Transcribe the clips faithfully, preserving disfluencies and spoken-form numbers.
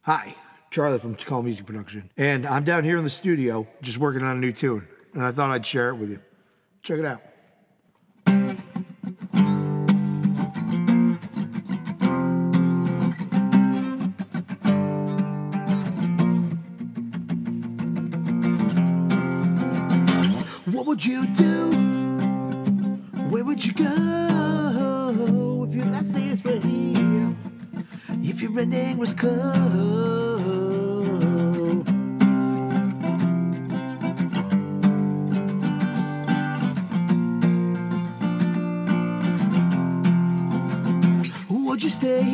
Hi, Charlie from Call Music Production. And I'm down here in the studio just working on a new tune. And I thought I'd share it with you. Check it out. What would you do? Where would you go if your last days were here? If your ending was cold? Would you stay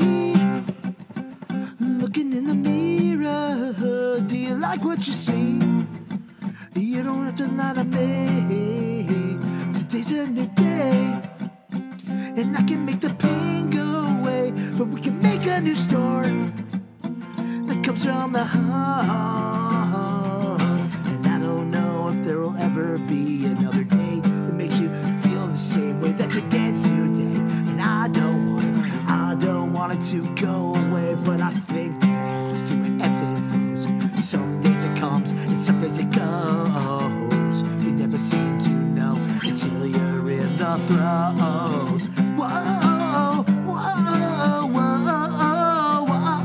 looking in the mirror? Do you like what you see? You don't have to lie to me. Today's a new day, and I can make the pain go away. But we can make a new start that comes from the heart. And I don't know if there will ever be another day that makes you feel the same way that you did today. And I don't want it, I don't want it to go away, but I think there has to be ebbs and flows. Some days it comes, and some days it goes. You never seem to know until you're in the throes. Whoa, whoa, whoa, whoa,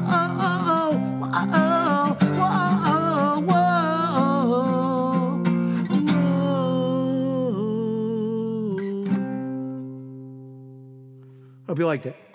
whoa, whoa, whoa. Hope you liked it.